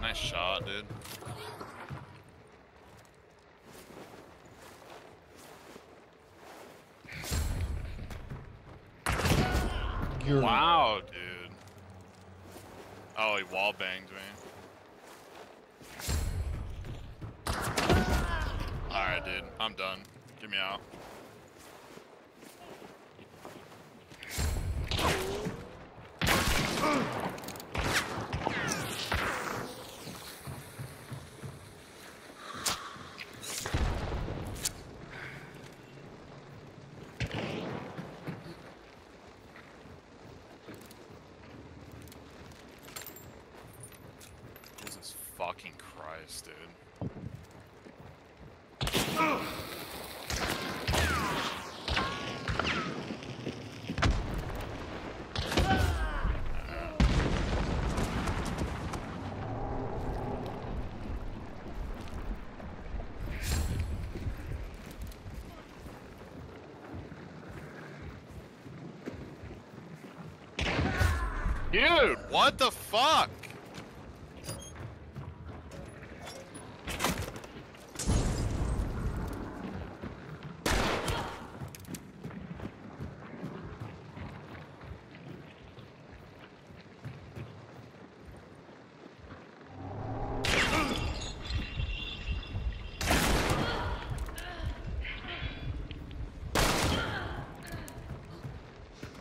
Nice shot, dude. Wow, dude. Oh, he wall banged me. Alright, dude. I'm done. Get me out. Jesus fucking Christ, dude. Dude, what the fuck?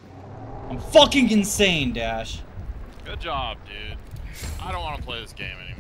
I'm fucking insane, Dash. Good job, dude. I don't want to play this game anymore.